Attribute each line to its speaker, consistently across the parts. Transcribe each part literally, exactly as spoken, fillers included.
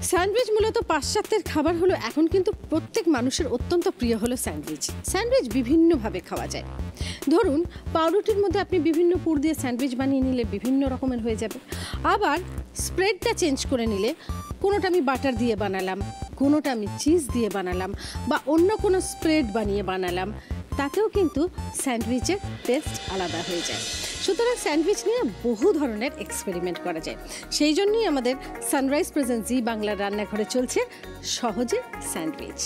Speaker 1: Sandwich মূলত পাশ্চাত্যের খাবার হলো, এখন কিন্তু প্রত্যেক মানুষের অত্যন্ত প্রিয় হলো স্যান্ডউইচ। স্যান্ডউইচ বিভিন্নভাবে খাওয়া যায়। ধরুন পাউরুটির মধ্যে আপনি বিভিন্ন পুর দিয়ে স্যান্ডউইচ বানিয়ে নিলে বিভিন্ন রকমের হয়ে যাবে। আবার স্প্রেডটা চেঞ্জ করে নিলে কোনোটা আমি বাটার দিয়ে বানালাম, কোনোটা আমি চিজ দিয়ে বানালাম, বা অন্য কোনো স্প্রেড বানিয়ে বানালাম, তাতেও কিন্তু স্যান্ডউইচের টেস্ট আলাদা হয়ে যায়। সুতরাং স্যান্ডউইচ নিয়ে বহু ধরনের এক্সপেরিমেন্ট করা যায়। সেই জন্যই আমাদের সানরাইজ প্রেজেন্ট জি বাংলার রান্নাঘরে চলছে সহজে স্যান্ডউইচ।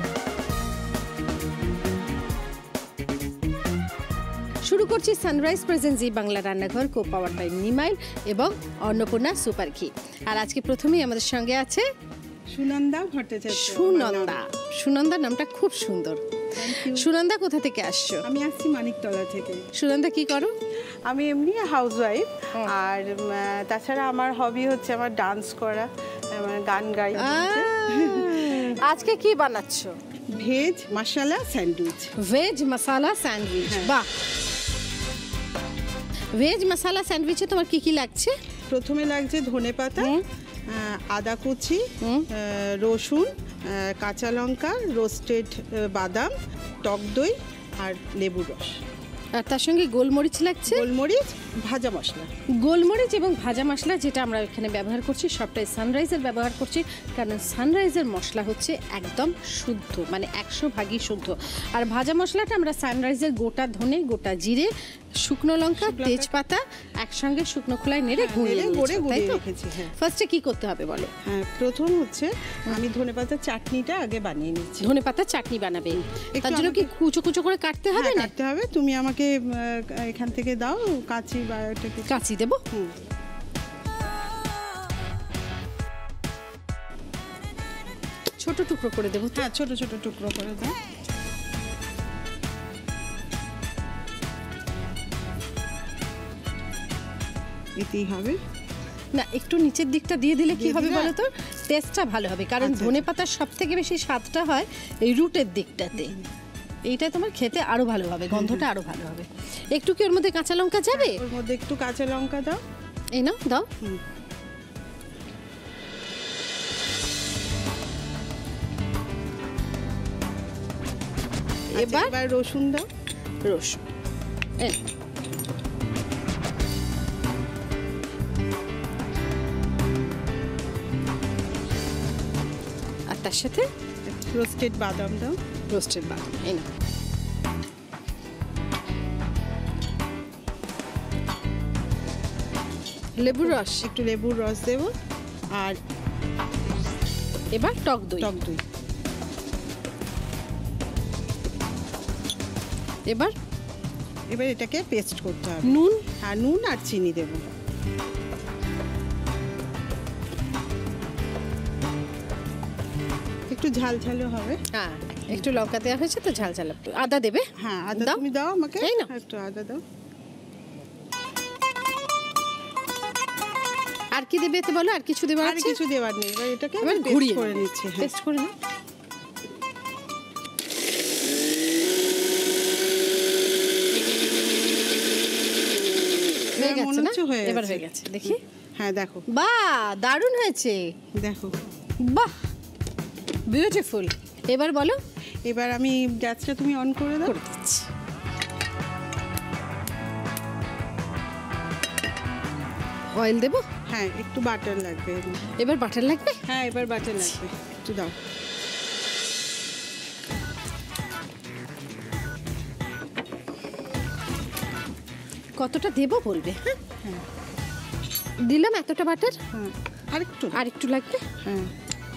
Speaker 1: শুরু করছি sunrise present Zee Bangla Rannaghar, co power by Nimyle এবং অন্নপূর্ণা সুপার ঘি। আর আজকে প্রথমেই আমাদের সঙ্গে আছে
Speaker 2: সুনন্দা ভট্টাচার্য।
Speaker 1: সুনন্দা, সুনন্দা নামটা খুব সুন্দর। সুনন্দা কোথা থেকে আসছো?
Speaker 2: আমি আসছি মানিকতলা থেকে।
Speaker 1: সুনন্দা কি করো?
Speaker 2: আমি এমনি হাউসওয়াইফ, আর তাছাড়া আমার হবি হচ্ছে আমার ডান্স করা, আমার গান গাই।
Speaker 1: আজকে কি বানাচ্ছো?
Speaker 2: Veg masala sandwich.
Speaker 1: Veg masala sandwich, বাহ। ভেজ মশলা স্যান্ডউইচে তোমার কি কি লাগছে?
Speaker 2: প্রথমে লাগছে ধনেপাতা, আদা কুচি, রসুন, কাঁচা লঙ্কা, রোস্টেড বাদাম, টক দই আর লেবুর রস।
Speaker 1: আর তার সঙ্গে গোলমরিচ লাগছে,
Speaker 2: গোলমরিচ, ভাজা মশলা।
Speaker 1: গোলমরিচ এবং ভাজা মশলা যেটা আমরা এখানে ব্যবহার করছি সবটাই সানরাইজের ব্যবহার করছি, কারণ সানরাইজের মশলা হচ্ছে একদম শুদ্ধ, মানে একশো ভাগই শুদ্ধ। আর ভাজা মশলাটা আমরা সানরাইজের গোটা ধনে, গোটা জিরে, শুকনো লঙ্কা, তেজপাতা একসঙ্গে শুকনো খোলায় নেড়ে গুঁড়িয়ে রেখেছি। ফার্স্টে কি করতে হবে বলো?
Speaker 2: হ্যাঁ, প্রথম হচ্ছে আমি ধনেপাতার চাটনিটা আগে বানিয়ে নিচ্ছি।
Speaker 1: ধনেপাতার চাটনি বানাবে, তার জন্য কি কুচো কুচো করে কাটতে হবে? না
Speaker 2: কাটতে হবে। তুমি আমাকে এখান থেকে দাও কাঁচি, বা
Speaker 1: কাঁচি দেবো। হুম, ছোট টুকরো করে দেবো।
Speaker 2: হ্যাঁ, ছোট ছোট টুকরো করে দাও। এতেই হবে
Speaker 1: না, একটু নিচের দিকটা দিয়ে দিলে কি হবে বলো তো? টেস্টটা ভালো হবে, কারণ ধনেপাতার সব থেকে বেশি স্বাদটা হয় এই রুটের দিকটাতে। এইটা তোমার খেতে আরো ভালো হবে, গন্ধটা আরো ভালো হবে। একটু কি ওর মধ্যে কাঁচা লঙ্কা যাবে?
Speaker 2: ওর মধ্যে একটু কাঁচা লঙ্কা দাও।
Speaker 1: এই নাও, দাও।
Speaker 2: এবার রসুন দাও।
Speaker 1: রসুন, আর তার সাথে
Speaker 2: রোস্টেড বাদাম দাও।
Speaker 1: রোস্টেড বাদাম, এই নাও। লেবুর রস,
Speaker 2: একটু লেবুর রস দেব। আর
Speaker 1: এবার টক দই।
Speaker 2: টক দই
Speaker 1: এবার
Speaker 2: এবার এটাকে পেস্ট করতে হবে।
Speaker 1: নুন,
Speaker 2: আর নুন আর চিনি দেব। একটু ঝাল ঝালও হবে।
Speaker 1: হ্যাঁ, একটু লঙ্কা দেওয়া হয়েছে তো ঝাল ঝাল। আদা দেবে?
Speaker 2: হ্যাঁ, আদা তুমি দাও আমাকে।
Speaker 1: এই নাও,
Speaker 2: একটু আদা দাও।
Speaker 1: আর কি দেবে এতে বলো? আর কিছু দেবার আছে?
Speaker 2: আর কিছু দেবার নেই। এবার এটাকে
Speaker 1: ঘুরিয়ে
Speaker 2: করে নিচ্ছি।
Speaker 1: পেস্ট করে নাও। হয়ে গেছে না? এবার হয়ে গেছে, দেখি।
Speaker 2: হ্যাঁ, দেখো।
Speaker 1: বাহ, দারুণ হয়েছে।
Speaker 2: দেখো,
Speaker 1: বাহ, বিউটিফুল। এবার বলো।
Speaker 2: এবার আমি গ্যাসটা তুমি অন করে দাও।
Speaker 1: করে দিচ্ছি। অয়েল দেবো?
Speaker 2: হ্যাঁ, একটু বাটার লাগবে।
Speaker 1: এবার বাটার লাগবে?
Speaker 2: হ্যাঁ, এবার বাটার লাগবে। একটু দাও।
Speaker 1: কতটা দেবো বলবে? হ্যাঁ, দিলাম এতটা বাটার।
Speaker 2: হ্যাঁ, আরেকটু
Speaker 1: আরেকটু লাগবে।
Speaker 2: হ্যাঁ,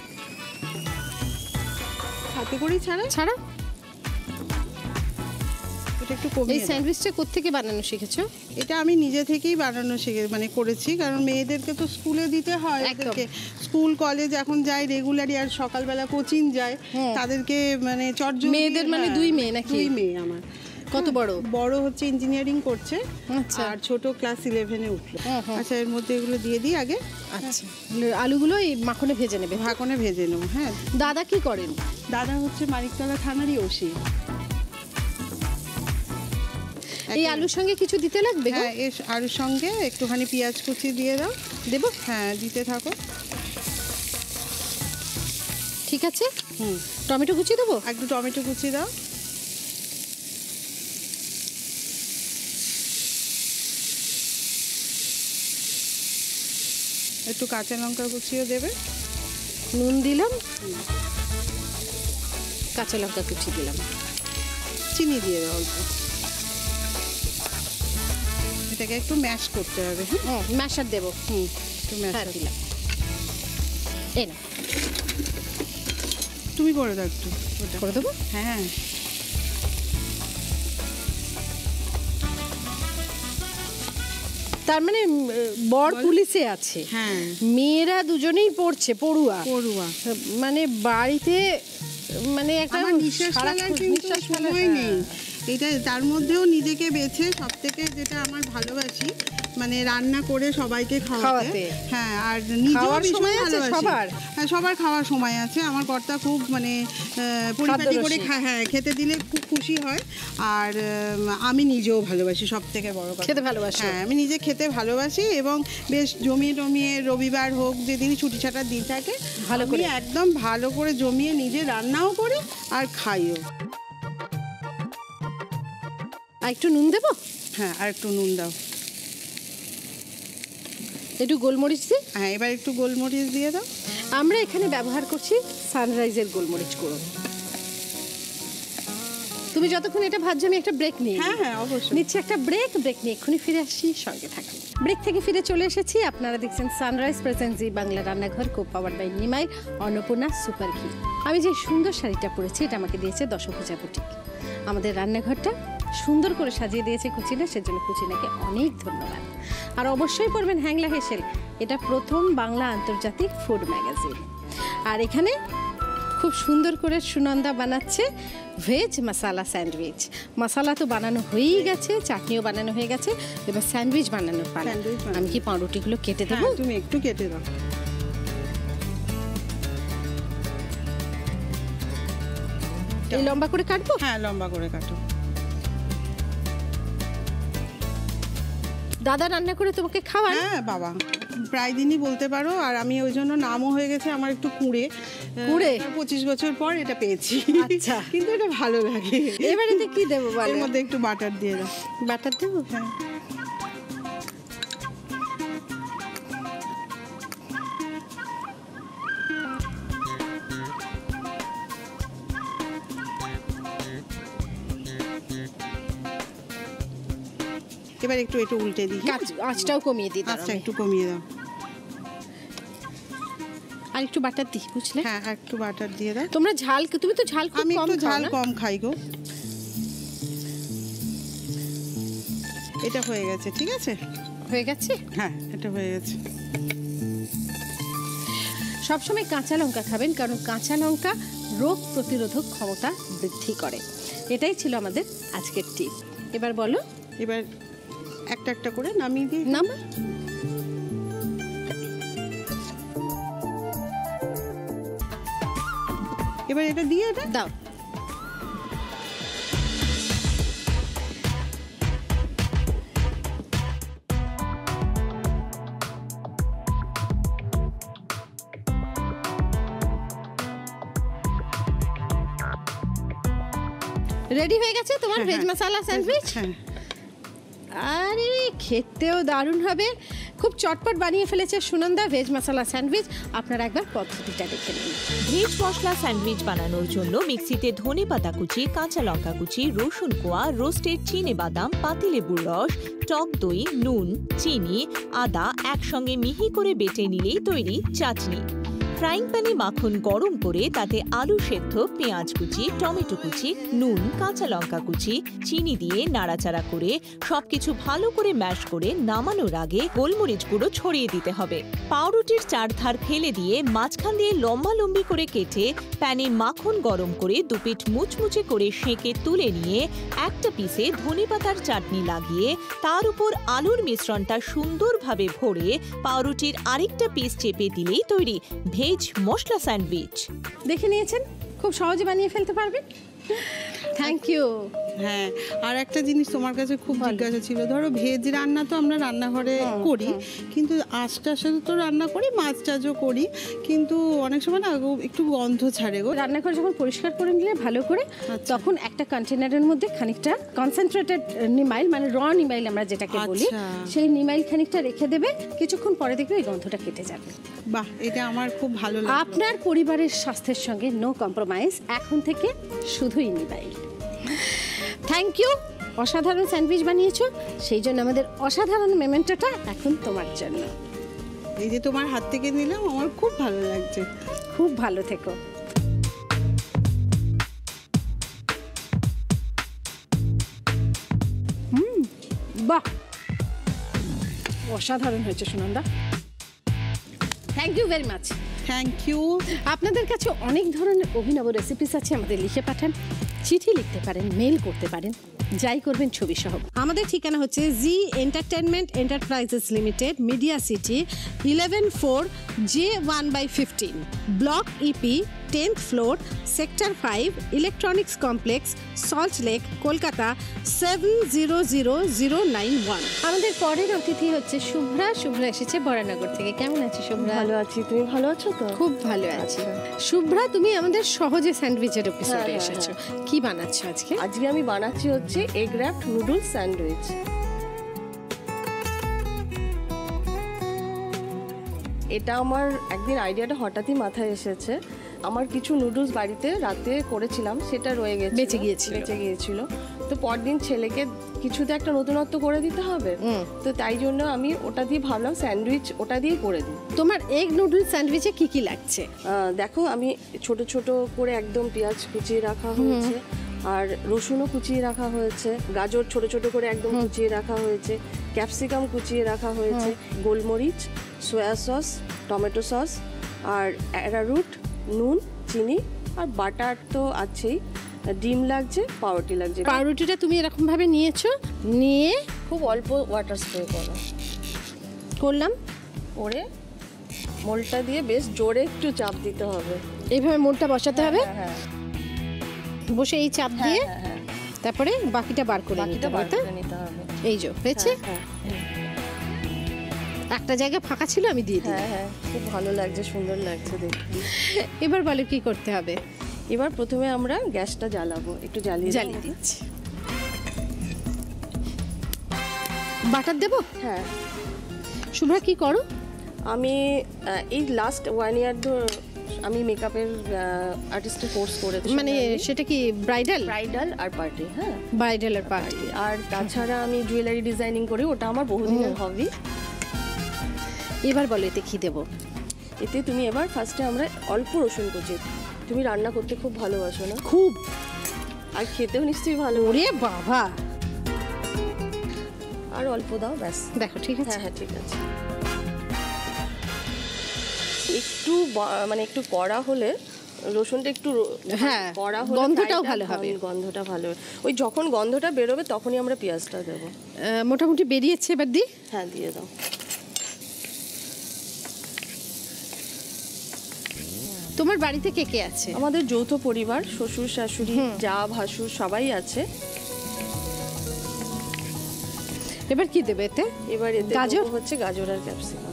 Speaker 2: হাতে করেই ছাড়া
Speaker 1: ছাড়া।
Speaker 2: এটা একটু কমিয়ে।
Speaker 1: এই স্যান্ডউইচটা কোত্থেকে বানানো শিখেছো?
Speaker 2: এটা আমি নিজে থেকেই বানানো শিখে মানে করেছি, কারণ মেয়েদেরকে তো স্কুলে দিতে হয়। এদেরকে স্কুল কলেজ এখন যায় রেগুলারই, আর সকালবেলা কোচিং যায় তাদেরকে, মানে চটজলদি।
Speaker 1: মেয়েদের মানে দুই মেয়ে নাকি?
Speaker 2: দুই মেয়ে আমার।
Speaker 1: কত বড়?
Speaker 2: বড় হচ্ছে ইঞ্জিনিয়ারিং করছে, আর ছোট ক্লাস ইলেভেনে উঠলো। আচ্ছা, এর মধ্যে এগুলো দিয়ে দিই আগে।
Speaker 1: আচ্ছা, আলুগুলো এই মাখনে ভেজে নেবে?
Speaker 2: মাখনে ভেজে নেবো। হ্যাঁ।
Speaker 1: দাদা কি করেন?
Speaker 2: দাদা হচ্ছে মানিকতলা থানারই ওসি।
Speaker 1: এই আলুর সঙ্গে কিছু দিতে লাগবে?
Speaker 2: হ্যাঁ, এর আলুর সঙ্গে একটুখানি পেঁয়াজ কুচি দিয়ে দাও।
Speaker 1: দেবো?
Speaker 2: হ্যাঁ, দিতে থাকো।
Speaker 1: ঠিক আছে।
Speaker 2: হুম,
Speaker 1: টমেটো কুচি দেবো?
Speaker 2: একটু টমেটো কুচি দাও। একটু কাঁচা লঙ্কা কুচিও দেবে।
Speaker 1: নুন দিলাম, কাঁচা লঙ্কা কুচি দিলাম,
Speaker 2: চিনি দিয়ে দাও অল্প। এটাকে একটু ম্যাশ করতে হবে।
Speaker 1: হ্যাঁ, ম্যাশার দেবো।
Speaker 2: হুম, একটু
Speaker 1: হ্যাঁ,
Speaker 2: ম্যাশ
Speaker 1: দিলাম। এই না,
Speaker 2: তুমি করে দাও একটু। ওটা
Speaker 1: করে দেবো।
Speaker 2: হ্যাঁ,
Speaker 1: তার মানে উম, বর পুলিশে আছে,
Speaker 2: হ্যাঁ,
Speaker 1: মেয়েরা দুজনেই পড়ছে পড়ুয়া।
Speaker 2: পড়ুয়া।
Speaker 1: মানে বাড়িতে মানে একটা
Speaker 2: আমার নিঃশ্বাস ফেলার
Speaker 1: সারাক্ষণ
Speaker 2: কিন্তু
Speaker 1: নিঃশ্বাস ফেলার,
Speaker 2: সময় নেই।
Speaker 1: হ্যাঁ।
Speaker 2: এটা তার মধ্যেও নিজেকে বেছে সব থেকে যেটা আমার ভালোবাসি, মানে রান্না করে সবাইকে খাওয়াতে।
Speaker 1: খাওয়াতে।
Speaker 2: হ্যাঁ, আর নিজেও
Speaker 1: খাওয়ার
Speaker 2: ভীষণ
Speaker 1: সময় আছে
Speaker 2: ভালোবাসি।
Speaker 1: সবার?
Speaker 2: হ্যাঁ, সবার খাওয়ার সময় আছে। আমার কর্তা খুব মানে আহ, পরিপাটি করে
Speaker 1: খাদ্যরসিক।
Speaker 2: খা- হ্যাঁ, খেতে দিলে খুব খুশি হয়। আর আহ, আমি নিজেও ভালোবাসি, সব থেকে বড় কথা।
Speaker 1: খেতে ভালোবাসো?
Speaker 2: হ্যাঁ, আমি নিজে খেতে ভালোবাসি এবং বেশ জমিয়ে টমিয়ে রবিবার হোক যেদিন ছুটি ছাটার দিন থাকে
Speaker 1: ভালো
Speaker 2: আমি
Speaker 1: করে
Speaker 2: একদম ভালো করে জমিয়ে নিজে রান্নাও করি আর খাইও।
Speaker 1: আর একটু নুন দেবো?
Speaker 2: হ্যাঁ, আর একটু নুন দাও।
Speaker 1: একটু গোলমরিচ দিই।
Speaker 2: হ্যাঁ, এবার একটু গোলমরিচ দিয়ে দাও।
Speaker 1: আমরা এখানে ব্যবহার করছি সানরাইজের গোলমরিচ গুঁড়ো। তুমি যতক্ষণ এটা ভাজছো আমি একটা ব্রেক নিই।
Speaker 2: হ্যাঁ হ্যাঁ, অবশ্যই।
Speaker 1: নিচ্ছে একটা ব্রেক ব্রেক নিয়ে এক্ষুনি ফিরে আসি, সঙ্গে থাকুন। ব্রেক থেকে ফিরে চলে এসেছি। আপনারা দেখছেন sunrise present Zee Bangla Rannaghar, co power by Nimai, Annapurna super ghee. আমি যে সুন্দর শাড়িটা পরেছি এটা আমাকে দিয়েছে দশভুজা বুটিক। আমাদের রান্নাঘরটা সুন্দর করে সাজিয়ে দিয়েছে কুচিনা, সেজন্য কুচিনাকে অনেক ধন্যবাদ। আর অবশ্যই পড়বেন হ্যাংলা হেসেল, এটা প্রথম বাংলা আন্তর্জাতিক ফুড ম্যাগাজিন। আর এখানে খুব সুন্দর করে সুনন্দা বানাচ্ছে ভেজ মশালা স্যান্ডউইচ। মশালা তো বানানো হয়েই গেছে, চাটনিও বানানো হয়ে গেছে, এবার স্যান্ডউইচ বানানোর পালা।
Speaker 2: স্যান্ডউইচ বানানো।
Speaker 1: আমি কি পাউরুটিগুলো কেটে দেবো?
Speaker 2: হ্যাঁ, তুমি একটু কেটে দাও।
Speaker 1: এই লম্বা করে কাটবো?
Speaker 2: হ্যাঁ, লম্বা করে কাটো।
Speaker 1: দাদা রান্না করে তোমাকে খাওয়ান?
Speaker 2: হ্যাঁ বাবা, প্রায় দিনই বলতে পারো। আর আমি ওই জন্য নামও হয়ে গেছে আমার একটু কুঁড়ে।
Speaker 1: কুঁড়ে?
Speaker 2: পঁচিশ বছর পর এটা পেয়েছি।
Speaker 1: আচ্ছা।
Speaker 2: কিন্তু এটা ভালো লাগে।
Speaker 1: এবারে তো কি দেবো বলো?
Speaker 2: এর মধ্যে একটু বাটার দিয়ে দাও।
Speaker 1: বাটার দেবো?
Speaker 2: হ্যাঁ, এবার একটু একটু উল্টে দিই।
Speaker 1: কাঁচ- আঁচটাও কমিয়ে দিই,
Speaker 2: আচ্ছা,
Speaker 1: দাঁড়াও
Speaker 2: একটু কমিয়ে দাও।
Speaker 1: আর একটু বাটার দিই, বুঝলে?
Speaker 2: হ্যাঁ, আর একটু বাটার দিয়ে দাও।
Speaker 1: তোমরা ঝাল, তুমি তো ঝাল খুব
Speaker 2: আমি
Speaker 1: কম
Speaker 2: একটু
Speaker 1: খাও
Speaker 2: ঝাল
Speaker 1: না?
Speaker 2: কম খাই গো। এটা হয়ে গেছে, ঠিক আছে?
Speaker 1: হয়ে গেছে।
Speaker 2: হ্যাঁ, এটা হয়ে গেছে।
Speaker 1: সবসময় কাঁচা লঙ্কা খাবেন, কারণ কাঁচা লঙ্কা রোগ প্রতিরোধক ক্ষমতা বৃদ্ধি করে। এটাই ছিল আমাদের আজকের টিপ। এবার বলো।
Speaker 2: এবার একটা একটা করে নামিয়ে দিই।
Speaker 1: নামা।
Speaker 2: এবার এটা দিয়ে এটা
Speaker 1: দাও। রেডি হয়ে গেছে তোমার
Speaker 2: হ্যাঁ,
Speaker 1: ভেজ
Speaker 2: হ্যাঁ।
Speaker 1: মশলা স্যান্ডউইচ।
Speaker 2: হ্যাঁ,
Speaker 1: আরে খেতেও দারুণ হবে। খুব চটপট বানিয়ে ফেলেছে সুনন্দা ভেজ মশলা স্যান্ডউইচ। আপনারা একবার পদ্ধতিটা দেখে নিন।
Speaker 3: ভেজ মশলা স্যান্ডউইচ বানানোর জন্য মিক্সিতে ধনে পাতা কুচি, কাঁচা লঙ্কা কুচি, রসুন কোয়া, রোস্টেড চিনে বাদাম, পাতিলেবুর রস, টক দই, নুন, চিনি, আদা একসঙ্গে মিহি করে বেটে নিলেই তৈরি চাটনি। ফ্রাইং প্যানে মাখন গরম করে তাতে আলু সেদ্ধ, পেঁয়াজ কুচি, টমেটো কুচি, নুন, কাঁচা লঙ্কা কুচি, চিনি দিয়ে নাড়াচাড়া করে সবকিছু ভালো করে ম্যাশ করে নামানোর আগে গোলমরিচ গুঁড়ো ছড়িয়ে দিতে হবে। পাউরুটির চারধার ফেলে দিয়ে মাঝখান দিয়ে লম্বা লম্বি করে কেটে প্যানে মাখন গরম করে দুপিঠ মুচমুচে করে সেঁকে তুলে নিয়ে একটা পিসে ধনেপাতার চাটনি লাগিয়ে তার উপর আলুর মিশ্রণটা সুন্দরভাবে ভরে পাউরুটির আরেকটা পিস চেপে দিলেই তৈরি ভেজ মশলা স্যান্ডউইচ।
Speaker 1: দেখে নিয়েছেন, খুব সহজে বানিয়ে ফেলতে পারবেন। Thank you.
Speaker 2: হ্যাঁ, আর একটা জিনিস তোমার কাছে খুব জিজ্ঞাসা ছিল, ধরো ভেজ রান্না তো আমরা রান্নাঘরে করি, কিন্তু আঁচটার সাথে তো রান্না করি, মাছ টাছও করি, কিন্তু অনেক সময় না গো একটু গন্ধ ছাড়ে গো।
Speaker 1: রান্নাঘর যখন পরিষ্কার করে নিলে ভালো করে, তখন একটা কন্টেনারের মধ্যে খানিকটা কনসেন্ট্রেটেড নিমাইল, মানে র নিমাইল আমরা যেটাকে বলি, সেই নিমাইল খানিকটা রেখে দেবে, কিছুক্ষণ পরে দেখবে এই গন্ধটা কেটে যাবে।
Speaker 2: বাহ, এটা আমার খুব ভালো লাগে।
Speaker 1: আপনার পরিবারের স্বাস্থ্যের সঙ্গে নো কম্প্রোমাইজ, এখন থেকে শুধুই নিমাইল। থ্যাংক ইউ, অসাধারণ স্যান্ডউইচ বানিয়েছো, সেই জন্য আমাদের অসাধারণ মেমেন্টোটা এখন তোমার জন্য।
Speaker 2: এই যে তোমার হাত থেকে নিলাম, আমার খুব ভালো লাগছে।
Speaker 1: খুব ভালো থেকো। হুম, বাহ, অসাধারণ হয়েছে Sunanda. Thank you very much.
Speaker 2: Thank you.
Speaker 1: আপনাদের কাছে অনেক ধরনের অভিনব রেসিপিস আছে, আমাদের লিখে পাঠান, চিঠি লিখতে পারেন, মেল করতে পারেন, যাই করবেন ছবি সহ। আমাদের ঠিকানা হচ্ছে Zee Entertainment Enterprises Limited, Media City, eleven four J one by fifteen, block EP, tenth floor, sector five, Electronics Complex, Salt Lake, Kolkata seven zero zero zero nine one. আমাদের পরের অতিথি হচ্ছে শুভ্রা। শুভ্রা এসেছে বরানগর থেকে। কেমন আছিস শুভ্রা?
Speaker 4: ভালো আছি, তুমি ভালো আছো তো?
Speaker 1: খুব ভালো আছি। শুভ্রা, তুমি আমাদের সহজে স্যান্ডউইচের এপিসোডে এসেছো, কি বানাচ্ছো আজকে?
Speaker 4: আজকে আমি বানাচ্ছি হচ্ছে এগ র্যাপড নুডলস স্যান্ডউইচ। এটা আমার একদিন আইডিয়াটা হঠাৎই মাথায় এসেছে। আমার কিছু নুডলস বাড়িতে রাতে করেছিলাম, সেটা রয়ে গেছে,
Speaker 1: বেঁচে গিয়েছিল
Speaker 4: বেঁচে গিয়েছিল তো পরদিন ছেলেকে কিছুতে একটা নতুনত্ব করে দিতে হবে, তো তাই জন্য আমি ওটা দিয়ে ভাবলাম স্যান্ডউইচ ওটা দিয়েই করে দিই।
Speaker 1: তোমার এগ নুডলস স্যান্ডউইচে কি কি লাগছে?
Speaker 4: দেখো, আমি ছোট ছোট করে একদম পেঁয়াজ কুচিয়ে রাখা হয়েছে, আর রসুনও কুচিয়ে রাখা হয়েছে, গাজর ছোট ছোট করে একদম কুচিয়ে রাখা হয়েছে, ক্যাপসিকাম কুচিয়ে রাখা হয়েছে, গোলমরিচ, সয়া সস, টমেটো সস, আর অ্যারারুট, নুন, চিনি, আর বাটার তো আছেই, ডিম লাগছে, পাউরুটি লাগছে।
Speaker 1: পাউরুটিটা তুমি এরকম ভাবে নিয়েছো, নিয়ে
Speaker 4: খুব অল্প ওয়াটার স্প্রে করো,
Speaker 1: করলাম,
Speaker 4: করে মোলটা দিয়ে বেশ জোরে একটু চাপ দিতে হবে।
Speaker 1: এইভাবে মোলটা বসাতে হবে,
Speaker 4: হ্যাঁ,
Speaker 1: বসে এই চাপ দিয়ে
Speaker 4: হ্যাঁ, হ্যাঁ,
Speaker 1: তারপরে বাকিটা বার করে নিতে
Speaker 4: বাকিটা বার
Speaker 1: হবে।
Speaker 4: করে নিতে হবে।
Speaker 1: এই যে হয়েছে,
Speaker 4: হ্যাঁ, হ্যাঁ,
Speaker 1: একটা জায়গা ফাঁকা ছিল, আমি দিয়ে দিই।
Speaker 4: হ্যাঁ, হ্যাঁ, খুব ভালো লাগছে, সুন্দর লাগছে দেখতে।
Speaker 1: এবার বলো কি করতে হবে?
Speaker 4: এবার প্রথমে আমরা গ্যাসটা জ্বালাবো, একটু জ্বালিয়ে
Speaker 1: জ্বালিয়ে দিচ্ছি। বাটার দেবো?
Speaker 4: হ্যাঁ।
Speaker 1: শুভ্রা, কি করো?
Speaker 4: আমি এই লাস্ট ওয়ান ইয়ার আমি মেকআপের আর্টিস্টের কোর্স করেছি,
Speaker 1: মানে সেটা কি ব্রাইডাল?
Speaker 4: ব্রাইডাল আর পার্টি। হ্যাঁ,
Speaker 1: ব্রাইডাল আর পার্টি।
Speaker 4: আর তাছাড়া আমি জুয়েলারি ডিজাইনিং করি, ওটা আমার বহুদিনের হবি।
Speaker 1: এবার বলো এতে কি দেবো?
Speaker 4: এতে তুমি এবার ফার্স্টে আমরা অল্প রসুন কুচি, তুমি রান্না করতে খুব ভালোবাসো না?
Speaker 1: খুব।
Speaker 4: আর খেতেও নিশ্চয়ই ভালো।
Speaker 1: ওরে বাবা,
Speaker 4: আর অল্প দাও, ব্যাস।
Speaker 1: দেখো ঠিক আছে।
Speaker 4: হ্যাঁ, হ্যাঁ, ঠিক আছে। একটু মানে একটু কড়া হলে রসুনটা একটু
Speaker 1: হ্যাঁ,
Speaker 4: কড়া হলে
Speaker 1: গন্ধটাও ভালো হবে।
Speaker 4: গন্ধটা ভালো, ওই যখন গন্ধটা বেরোবে তখনই আমরা পেঁয়াজটা দেবো।
Speaker 1: মোটামুটি বেরিয়েছে, এবার দিই?
Speaker 4: হ্যাঁ, দিয়ে দাও।
Speaker 1: তোমার বাড়িতে কে কে আছে?
Speaker 4: আমাদের যৌথ পরিবার, শ্বশুর শাশুড়ি, যা ভাসুর সবাই আছে।
Speaker 1: এবার কি দেবে এতে?
Speaker 4: এবার এতে
Speaker 1: গাজর
Speaker 4: হচ্ছে গাজর আর ক্যাপসিকাম।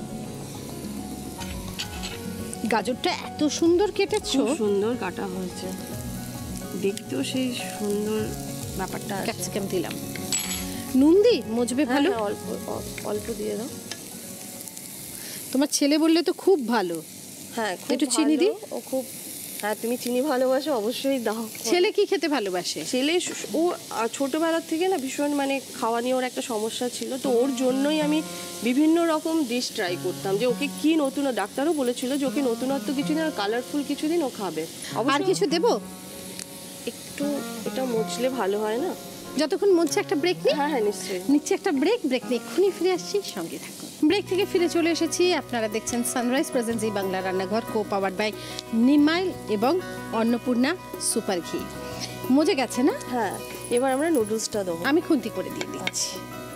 Speaker 1: গাজরটা এত সুন্দর কেটেছো,
Speaker 4: খুব সুন্দর কাটা হয়েছে, দেখতেও সেই সুন্দর ব্যাপারটা আছে।
Speaker 1: ক্যাপসিকাম দিলাম, নুন দি মজবে ভালো।
Speaker 4: হ্যাঁ, অল্প অল্প দিয়ে দাও।
Speaker 1: তোমার ছেলে বললে তো খুব ভালো।
Speaker 4: হ্যাঁ,
Speaker 1: একটু চিনি দিই?
Speaker 4: ও খুব, হ্যাঁ, তুমি চিনি ভালোবাসো, অবশ্যই দাও।
Speaker 1: ছেলে কি খেতে ভালোবাসে?
Speaker 4: ছেলে ও ছোটবেলার থেকে না ভীষণ মানে খাওয়া নিয়ে ওর একটা সমস্যা ছিল, তো ওর জন্যই আমি বিভিন্ন রকম ডিশ ট্রাই করতাম, যে ওকে কি নতুন, ডাক্তারও বলেছিল যে ওকে নতুনত্ব কিছুদিন আর কালারফুল কিছুদিন ও খাবে।
Speaker 1: আর কিছু দেবো?
Speaker 4: একটু এটা মুছলে ভালো হয় না?
Speaker 1: যতক্ষণ মনছে একটা ব্রেক নিই।
Speaker 4: হ্যাঁ, হ্যাঁ, নিশ্চয়ই
Speaker 1: নিচ্ছে একটা ব্রেক। ব্রেক নিয়ে এক্ষুনি ফিরে আসছি, সঙ্গে থাকুন। ব্রেক থেকে ফিরে চলে এসেছি। আপনারা দেখছেন সানরাইজ প্রেজেন্স এই Bangla Rannaghar, co powered by Nimyle এবং অন্নপূর্ণা সুপার ঘি। মজে গেছে না?
Speaker 4: হ্যাঁ, এবার আমরা নুডলসটা দেবো।
Speaker 1: আমি খুন্তি করে দিয়ে দিচ্ছি।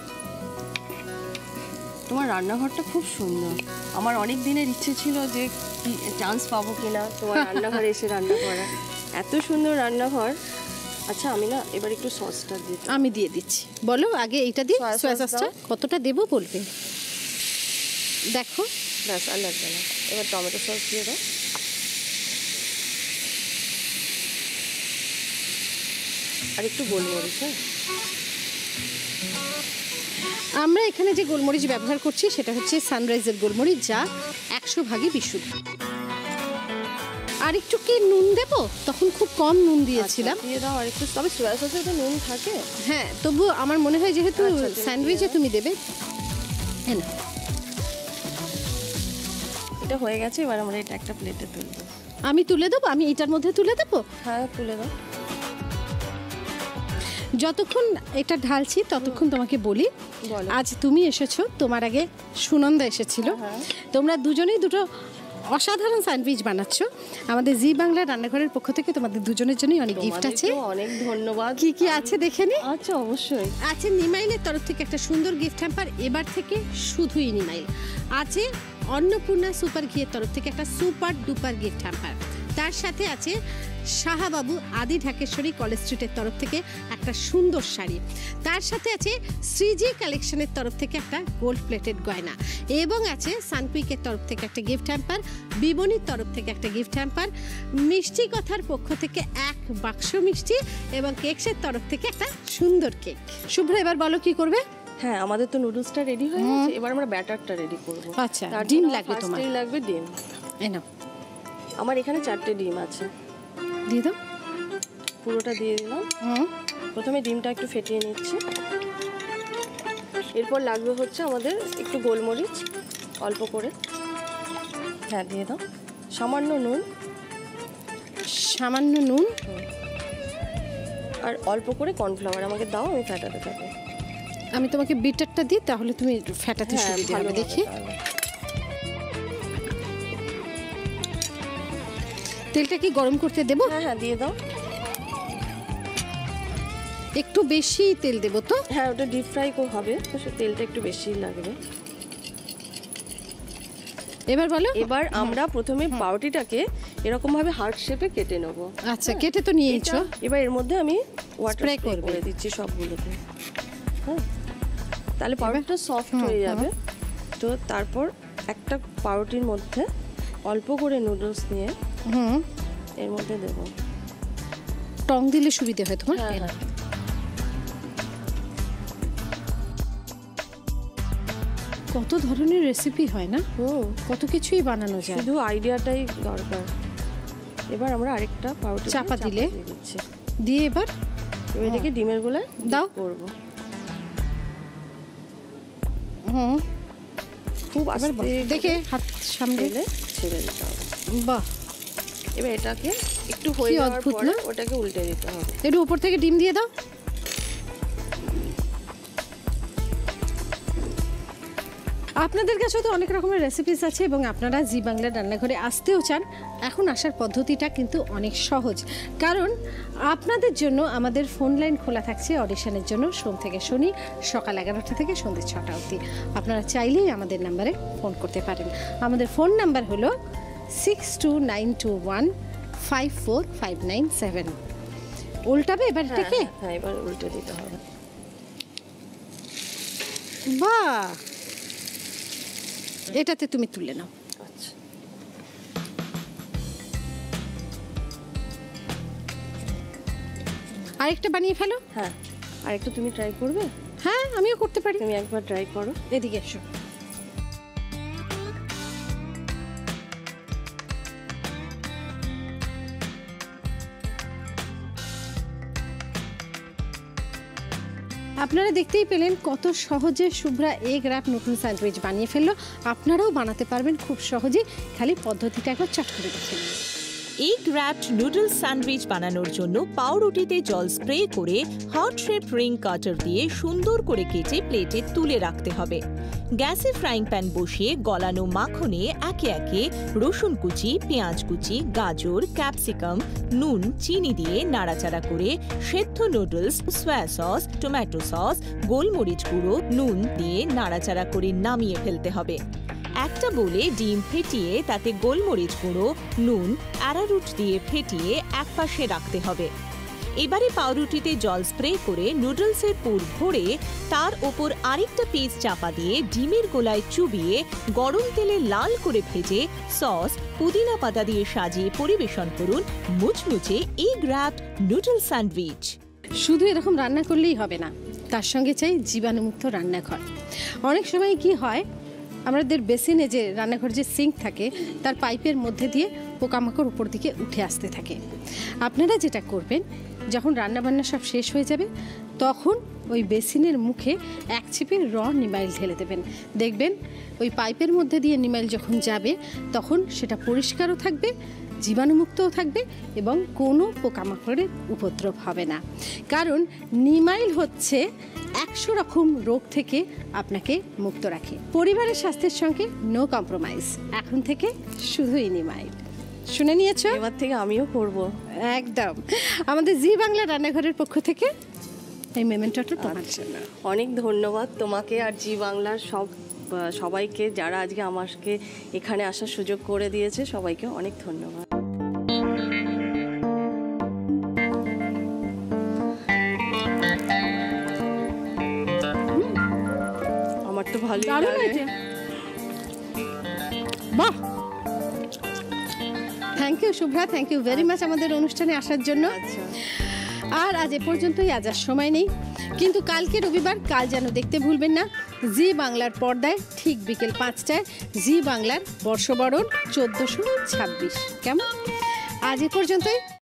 Speaker 4: তোমার রান্নাঘরটা খুব সুন্দর, আমার অনেক দিনের ইচ্ছে ছিল যে চান্স পাবো কিনা তোমার রান্নাঘরে এসে রান্না করা। এত সুন্দর রান্নাঘর, আচ্ছা আমি না এবার একটু সসটা দিই।
Speaker 1: আমি দিয়ে দিচ্ছি। বলো আগে এইটা দিই,
Speaker 4: সয়া
Speaker 1: সয়া
Speaker 4: সস
Speaker 1: সসটা
Speaker 4: দাও।
Speaker 1: কতটা দেবো বলবে। দেখো
Speaker 4: ব্যাস আর লাগবে না। এবার টমেটো সস দিয়ে দাও। আর একটু গোলমরিচ। হ্যাঁ
Speaker 1: আমরা এখানে যে গোলমরিচ ব্যবহার করছি সেটা হচ্ছে সানরাইজের গোলমরিচ, যা একশো ভাগই বিশুদ্ধ। আর একটু কি নুন দেবো, তখন খুব কম নুন দিয়েছিলাম।
Speaker 4: আচ্ছা, দিয়ে দাও আর একটু। তবে সয়া সসে তো নুন থাকে।
Speaker 1: হ্যাঁ তবু আমার মনে হয় যেহেতু
Speaker 4: আচ্ছা, তুমি
Speaker 1: স্যান্ডউইচে
Speaker 4: দিয়ে দাও।
Speaker 1: তুমি দেবে। হ্যাঁ না,
Speaker 4: এটা হয়ে গেছে, এবার আমরা এটা একটা প্লেটে তুলবো।
Speaker 1: আমি তুলে দেবো, আমি এটার মধ্যে তুলে দেবো।
Speaker 4: হ্যাঁ তুলে দাও।
Speaker 1: যতক্ষণ এটা ঢালছি ততক্ষণ তোমাকে বলি,
Speaker 4: বলো।
Speaker 1: আজ তুমি এসেছো, তোমার আগে সুনন্দা এসেছিল।
Speaker 4: হ্যাঁ।
Speaker 1: তোমরা দুজনেই দুটো অসাধারণ স্যান্ডউইচ বানাচ্ছো। আমাদের জি বাংলা রান্নাঘরের পক্ষ থেকে তোমাদের দুজনের জন্যই অনেক গিফট আছে।
Speaker 4: তোমাদেরকেও অনেক ধন্যবাদ।
Speaker 1: কি কি আছে দেখে নি।
Speaker 4: আচ্ছা অবশ্যই।
Speaker 1: আছে নিমাইলের তরফ থেকে একটা সুন্দর গিফট হ্যাম্পার, এবার থেকে শুধুই নিমাইল। আছে অন্নপূর্ণা সুপার ঘিয়ের তরফ থেকে একটা সুপার ডুপার গিফট হ্যাম্পার। তার সাথে আছে শাহাবাবু আদি ঢাকেশ্বরী কলেজ স্ট্রিটের তরফ থেকে একটা সুন্দর শাড়ি। তার সাথে আছে শ্রীজি কালেকশনের তরফ থেকে একটা গোল্ড প্লেটেড গয়না, এবং আছে সানকুইকের তরফ থেকে একটা গিফট হ্যাম্পার, বিবনির তরফ থেকে একটা গিফট হ্যাম্পার, মিষ্টি কথার পক্ষ থেকে এক বাক্স মিষ্টি, এবং কেকসের তরফ থেকে একটা সুন্দর কেক। শুভ্র এবার বলো কি করবে।
Speaker 4: হ্যাঁ আমাদের তো নুডলসটা রেডি হয়ে গেছে, এবার আমরা ব্যাটারটা রেডি করব।
Speaker 1: আচ্ছা, ডিম লাগবে তোমার।
Speaker 4: ফার্স্টেই লাগবে ডিম।
Speaker 1: এই নাও,
Speaker 4: আমার এখানে চারটে ডিম আছে।
Speaker 1: দিয়ে দাও।
Speaker 4: পুরোটা দিয়ে দিলাম।
Speaker 1: হুম,
Speaker 4: প্রথমে ডিমটা একটু ফেটিয়ে নিচ্ছি। এরপর লাগবে হচ্ছে আমাদের একটু গোলমরিচ অল্প করে। হ্যাঁ দিয়ে দাও। সামান্য নুন,
Speaker 1: সামান্য নুন,
Speaker 4: আর অল্প করে কর্নফ্লাওয়ার আমাকে দাও, আমি ফেটাতে থাকি।
Speaker 1: আমি তোমাকে বিটারটা দিই, তাহলে তুমি ফেটাতে
Speaker 4: হ্যাঁ
Speaker 1: সুবিধা
Speaker 4: ভালো
Speaker 1: হবে।
Speaker 4: হবে
Speaker 1: দেখি
Speaker 4: তাহলে।
Speaker 1: তেলটা কি গরম করতে দেবো?
Speaker 4: হ্যাঁ হ্যাঁ দিয়ে দাও।
Speaker 1: একটু বেশি তেল দেবো তো?
Speaker 4: হ্যাঁ ওটা ডিপ ফ্রাই হবে, তো সে তেলটা একটু বেশি লাগবে।
Speaker 1: এবার বলো।
Speaker 4: এবার আমরা প্রথমে পাউরুটিটাকে এরকম ভাবে হার্ট শেপে কেটে নেব।
Speaker 1: আচ্ছা, কেটে তো নিয়েছো।
Speaker 4: এবার এর মধ্যে আমি ওয়াটার
Speaker 1: Spray
Speaker 4: স্প্রে
Speaker 1: করবে।
Speaker 4: করে দিচ্ছি সবগুলোতে। হ্যাঁ তাহলে পাউরুটিটা সফট হয়ে যাবে। তো তারপর একটা পাউরুটির মধ্যে অল্প করে নুডলস নিয়ে
Speaker 1: হুম,
Speaker 4: এর মধ্যে দেবো।
Speaker 1: টং দিলে সুবিধা হয় তোমার।
Speaker 4: হ্যাঁ
Speaker 1: এই নাও।
Speaker 4: হ্যাঁ
Speaker 1: কত ধরনের রেসিপি হয় না,
Speaker 4: হুম
Speaker 1: কত কিছুই বানানো যায়।
Speaker 4: শুধু আইডিয়াটাই দরকার। এবার আমরা আরেকটা পাউরুটি
Speaker 1: চাপা দিলে?
Speaker 4: দিয়ে দিচ্ছি।
Speaker 1: দিয়ে এবার
Speaker 4: এবার এটাকে ডিমের গোলায়
Speaker 1: দাও।
Speaker 4: করব।
Speaker 1: হুম,
Speaker 4: খুব
Speaker 1: এবার
Speaker 4: আস্তে
Speaker 1: দেখে হাত সামনে।
Speaker 4: তেলে ছেড়ে দিতে হবে।
Speaker 1: বাহ,
Speaker 4: এবার এটাকে একটু হয়ে
Speaker 1: কি
Speaker 4: যাওয়ার
Speaker 1: অদ্ভুত
Speaker 4: পরে
Speaker 1: না?
Speaker 4: ওটাকে উল্টে দিতে হবে।
Speaker 1: একটু উপর থেকে ডিম দিয়ে দাও। আপনাদের কাছে তো অনেক রকমের রেসিপিস আছে, এবং আপনারা জি বাংলা রান্নাঘরে আসতেও চান। এখন আসার পদ্ধতিটা কিন্তু অনেক সহজ, কারণ আপনাদের জন্য আমাদের ফোন লাইন খোলা থাকছে অডিশনের জন্য সোম থেকে শনি সকাল এগারোটা থেকে সন্ধ্যে ছটা অবধি। আপনারা চাইলেই আমাদের নাম্বারে ফোন করতে পারেন। আমাদের ফোন নাম্বার হলো six two nine two one five four five nine seven. উল্টাবে এবার
Speaker 4: হ্যাঁ,
Speaker 1: এটাকে।
Speaker 4: হ্যাঁ, হ্যাঁ এবার উল্টে দিতে হবে।
Speaker 1: বাহ, এটাতে তুমি তুলে নাও।
Speaker 4: আচ্ছা
Speaker 1: আরেকটা বানিয়ে ফেলো।
Speaker 4: হ্যাঁ আর একটু তুমি ট্রাই করবে?
Speaker 1: হ্যাঁ, আমিও করতে পারি।
Speaker 4: তুমি একবার ট্রাই করো।
Speaker 1: এদিকে এসো। আপনারা দেখতেই পেলেন কত সহজে শুভ্রা এগ র্যাপ নতুন স্যান্ডউইচ বানিয়ে ফেললো। আপনারাও বানাতে পারবেন খুব সহজেই, খালি পদ্ধতিটা একবার চট করে দেখে নিন।
Speaker 3: এগ র্যাপড নুডলস স্যান্ডউইচ বানানোর জন্য পাউরুটিতে জল স্প্রে করে হট শেপ রিং কাটার দিয়ে সুন্দর করে কেটে প্লেটে তুলে রাখতে হবে। গ্যাসে ফ্রাইং প্যান বসিয়ে গলানো মাখনে একে একে রসুন কুচি, পেঁয়াজ কুচি, গাজর, ক্যাপসিকাম, নুন, চিনি দিয়ে নাড়াচাড়া করে সেদ্ধ noodles, soya sauce, tomato sauce, গোলমরিচ গুঁড়ো, নুন দিয়ে নাড়াচাড়া করে নামিয়ে ফেলতে হবে। একটা বোলে ডিম ফেটিয়ে তাতে গোলমরিচ গুঁড়ো, নুন, অ্যারারুট দিয়ে ফেটিয়ে একপাশে রাখতে হবে। এবারে পাউরুটিতে জল স্প্রে করে নুডলসের পুর ভরে তার ওপর আরেকটা পিস চাপা দিয়ে ডিমের গোলায় চুবিয়ে গরম তেলে লাল করে ভেজে সস পুদিনা পাতা দিয়ে সাজিয়ে পরিবেশন করুন মুচমুচে এগ র্যাপড নুডল স্যান্ডউইচ।
Speaker 1: শুধু এরকম রান্না করলেই হবে না, তার সঙ্গে চাই জীবাণুমুক্ত রান্নাঘর। অনেক সময় কি হয়, আমাদের বেসিনে যে রান্নাঘর যে সিঙ্ক থাকে তার পাইপের মধ্যে দিয়ে পোকামাকড় উপর দিকে উঠে আসতে থাকে। আপনারা যেটা করবেন, যখন রান্নাবান্না সব শেষ হয়ে যাবে তখন ওই বেসিনের মুখে এক ছিপে র নিমাইল ঢেলে দেবেন। দেখবেন ওই পাইপের মধ্যে দিয়ে নিমাইল যখন যাবে তখন সেটা পরিষ্কারও থাকবে, জীবাণুমুক্তও থাকবে এবং কোনো পোকামাকড়ের উপদ্রব হবে না। কারণ নিমাইল হচ্ছে একশো রকম রোগ থেকে আপনাকে মুক্ত রাখে। পরিবারের স্বাস্থ্যের সঙ্গে নো কম্প্রোমাইজ, এখন থেকে শুধুই নিমাইল। শুনে নিয়েছো?
Speaker 4: এবার থেকে আমিও করব।
Speaker 1: একদম। আমাদের জি বাংলা রান্নাঘরের পক্ষ থেকে এই মেমেন্টোটা তোমার জন্য।
Speaker 4: অনেক ধন্যবাদ তোমাকে আর জি বাংলার সব সবাইকে যারা আজকে আমাকে এখানে আসার সুযোগ করে দিয়েছে, সবাইকে অনেক ধন্যবাদ। আমার তো ভালোই লাগে।
Speaker 1: বাহ, thank you Shubhra, thank you very much আমাদের অনুষ্ঠানে আসার জন্য।
Speaker 4: আচ্ছা,
Speaker 1: আর আজ এ পর্যন্তই, আজ আর সময় নেই, কিন্তু কালকে রবিবার, কাল যেন দেখতে ভুলবেন না জি বাংলার পর্দায় ঠিক বিকেল পাঁচটায় জি বাংলার বর্ষবরণ চোদ্দশো ছাব্বিশ। কেমন? আজ এ পর্যন্তই।